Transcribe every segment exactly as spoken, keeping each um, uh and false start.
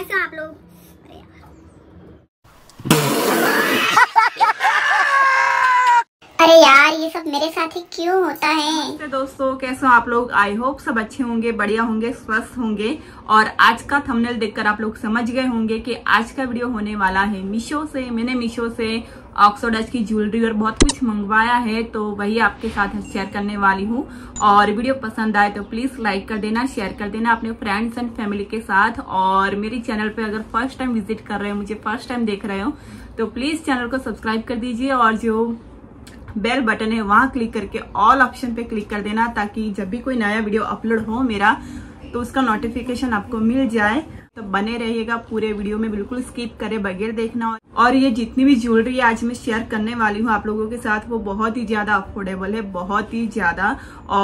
कैसे हो आप लोग? अरे यार ये सब मेरे साथ ही क्यों होता है? तो दोस्तों कैसे हो आप लोग? आई होप सब अच्छे होंगे, बढ़िया होंगे, स्वस्थ होंगे। और आज का थंबनेल देखकर आप लोग समझ गए होंगे कि आज का वीडियो होने वाला है मीशो से। मैंने मीशो से ऑक्सोडाइज की ज्वेलरी और बहुत कुछ मंगवाया है, तो वही आपके साथ शेयर करने वाली हूँ। और वीडियो पसंद आए तो प्लीज लाइक कर देना, शेयर कर देना अपने फ्रेंड्स एंड फैमिली के साथ। और मेरी चैनल पे अगर फर्स्ट टाइम विजिट कर रहे हो, मुझे फर्स्ट टाइम देख रहे हो, तो प्लीज चैनल को सब्सक्राइब कर दीजिए और जो बेल बटन है वहां क्लिक करके ऑल ऑप्शन पे क्लिक कर देना, ताकि जब भी कोई नया वीडियो अपलोड हो मेरा तो उसका नोटिफिकेशन आपको मिल जाए। तो बने रहिएगा पूरे वीडियो में, बिल्कुल स्किप करे बगैर देखना। और ये जितनी भी ज्वेलरी आज मैं शेयर करने वाली हूँ आप लोगों के साथ, वो बहुत ही ज्यादा अफोर्डेबल है, बहुत ही ज्यादा।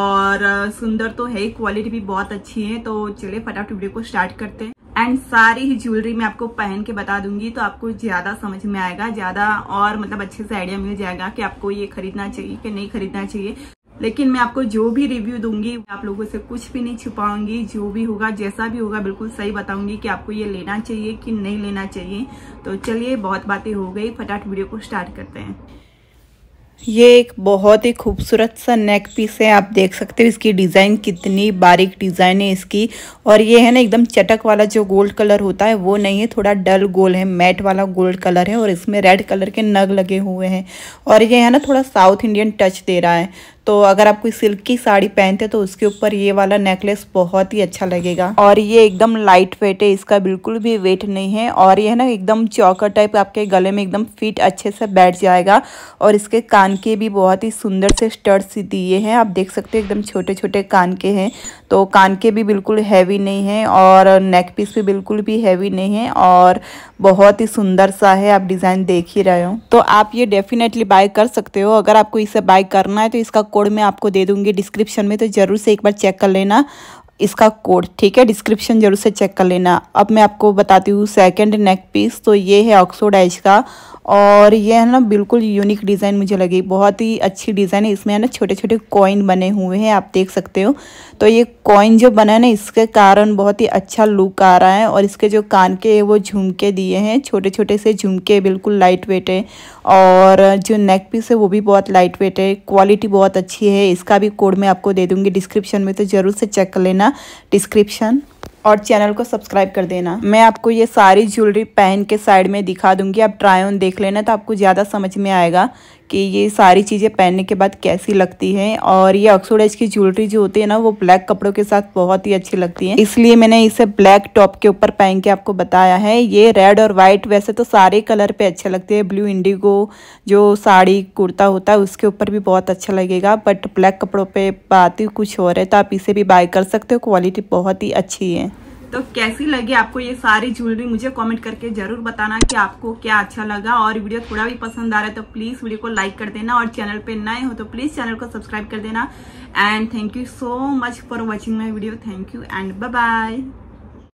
और सुंदर तो है, क्वालिटी भी बहुत अच्छी है। तो चलिए फटाफट वीडियो को स्टार्ट करते हैं। एंड सारी ही ज्वेलरी मैं आपको पहन के बता दूंगी, तो आपको ज्यादा समझ में आएगा, ज्यादा और मतलब अच्छे से आइडिया मिल जाएगा कि आपको ये खरीदना चाहिए कि नहीं खरीदना चाहिए। लेकिन मैं आपको जो भी रिव्यू दूंगी आप लोगों से कुछ भी नहीं छुपाऊंगी, जो भी होगा जैसा भी होगा बिल्कुल सही बताऊंगी कि आपको ये लेना चाहिए कि नहीं लेना चाहिए। तो चलिए बहुत बातें हो गई, फटाफट वीडियो को स्टार्ट करते हैं। ये एक बहुत ही खूबसूरत सा नेक पीस है। आप देख सकते हो इसकी डिज़ाइन कितनी बारीक डिज़ाइन है इसकी। और ये है ना एकदम चटक वाला जो गोल्ड कलर होता है वो नहीं है, थोड़ा डल गोल्ड है, मैट वाला गोल्ड कलर है। और इसमें रेड कलर के नग लगे हुए हैं। और ये है ना थोड़ा साउथ इंडियन टच दे रहा है। तो अगर आप कोई सिल्क की साड़ी पहनते तो उसके ऊपर ये वाला नेकलेस बहुत ही अच्छा लगेगा। और ये एकदम लाइट वेट है, इसका बिल्कुल भी वेट नहीं है। और ये है ना एकदम चौकर टाइप आपके गले में एकदम फिट अच्छे से बैठ जाएगा। और इसके कान के भी बहुत ही सुंदर से स्टड्स दिए हैं, आप देख सकते हो एकदम छोटे छोटे कान के हैं। तो कान के भी बिल्कुल हैवी नहीं है और नेक पीस भी बिल्कुल भी हैवी नहीं है और बहुत ही सुंदर सा है। आप डिज़ाइन देख ही रहे हो, तो आप ये डेफिनेटली बाय कर सकते हो। अगर आपको इसे बाय करना है तो इसका कोड मैं आपको दे दूंगी डिस्क्रिप्शन में, तो जरूर से एक बार चेक कर लेना इसका कोड, ठीक है? डिस्क्रिप्शन जरूर से चेक कर लेना। अब मैं आपको बताती हूँ सेकंड नेक पीस। तो ये है ऑक्सोडाइज का और ये है ना बिल्कुल यूनिक डिज़ाइन मुझे लगी, बहुत ही अच्छी डिज़ाइन है। इसमें है ना छोटे छोटे कॉइन बने हुए हैं, आप देख सकते हो। तो ये कॉइन जो बना है ना इसके कारण बहुत ही अच्छा लुक आ रहा है। और इसके जो कान के है वो झुमके दिए हैं, छोटे छोटे से झुमके, बिल्कुल लाइट वेट है। और जो नेक पीस है वो भी बहुत लाइट वेट है, क्वालिटी बहुत अच्छी है। इसका भी कोड मैं आपको दे दूँगी डिस्क्रिप्शन में, तो ज़रूर से चेक कर लेना डिस्क्रिप्शन और चैनल को सब्सक्राइब कर देना। मैं आपको ये सारी ज्वेलरी पहन के साइड में दिखा दूंगी, आप ट्राई ऑन देख लेना, तो आपको ज़्यादा समझ में आएगा कि ये सारी चीज़ें पहनने के बाद कैसी लगती हैं। और ये ऑक्सोडाइज की ज्वेलरी जो होती है ना वो ब्लैक कपड़ों के साथ बहुत ही अच्छी लगती है, इसलिए मैंने इसे ब्लैक टॉप के ऊपर पहन के आपको बताया है। ये रेड और वाइट वैसे तो सारे कलर पे अच्छे लगते हैं, ब्लू इंडिगो जो साड़ी कुर्ता होता है उसके ऊपर भी बहुत अच्छा लगेगा, बट ब्लैक कपड़ों पे बात ही कुछ और है। तो आप इसे भी बाय कर सकते हो, क्वालिटी बहुत ही अच्छी है। तो कैसी लगी आपको ये सारी ज्वेलरी मुझे कमेंट करके जरूर बताना कि आपको क्या अच्छा लगा। और वीडियो थोड़ा भी पसंद आ रहा है तो प्लीज वीडियो को लाइक कर देना, और चैनल पे नए हो तो प्लीज चैनल को सब्सक्राइब कर देना। And thank you so much for watching my video. Thank you and bye bye.